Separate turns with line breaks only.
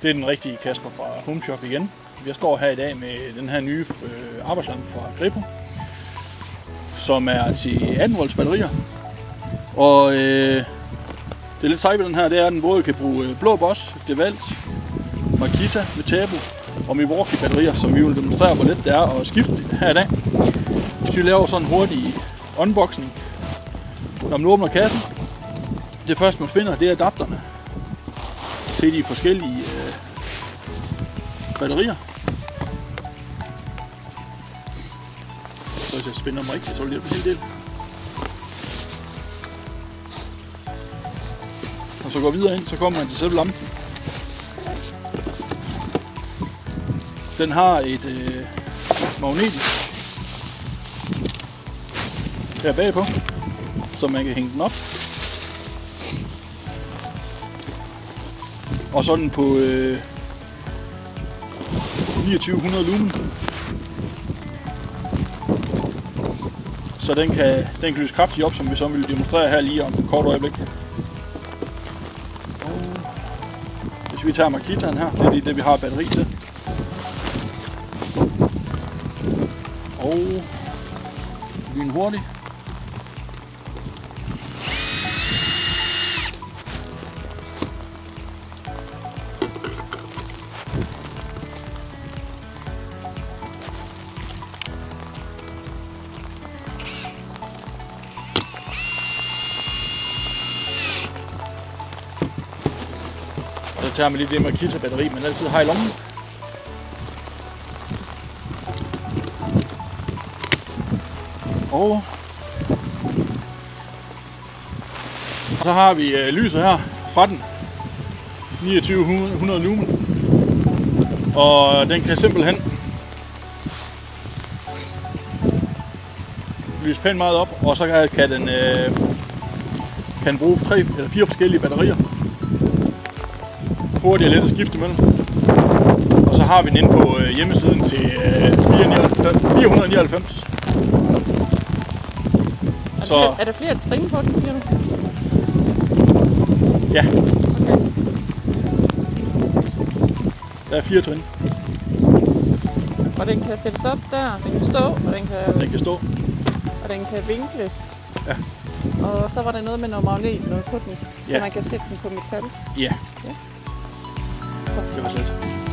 Det er den rigtige Kasper fra Home Shop igen. Jeg står her i dag med den her nye arbejdslampe fra Grepo, som er til 18 volts batterier. Og det er lidt sejt ved den her, det er, at den både kan bruge Blå Boss, DeWalt, Makita, Metabo og Milwaukee batterier, som vi vil demonstrere, hvor let det er at skifte her i dag. Hvis vi laver sådan en hurtig unboxing, når man åbner kassen, det første man finder, det er adapterne til de forskellige batterier. Så hvis jeg spinder mig rigtigt, så vil det hjælpe en hel del. Og så går videre ind, så kommer man til selve lampen. Den har et magnetisk her bagpå, så man kan hænge den op. Og så den på 2900 lumen. Så den kan lyse kraftigt op, som vi så vil demonstrere her lige om et kort øjeblik. Og hvis vi tager Makitaen her, det er det vi har batteri til. Og lynhurtigt. Så tager man lige det Makita batteri, man altid har i lommen. Og så har vi lyset her fra den 2900 lumen, og den kan simpelthen lyse pænt meget op, og så kan den bruge 3 eller 4 forskellige batterier. Hurtigt og let at skifte mellem. Og så har vi den inde på hjemmesiden til 499.
Er der flere trin på den, siger du?
Ja. Okay. Der er 4 trin.
Og den kan sættes op der, den kan stå, og
den kan stå.
Og den kan vinkles.
Ja.
Og så var der noget med noget magnet noget på den, så man kan sætte den på metal.
Ja. Det var sødt.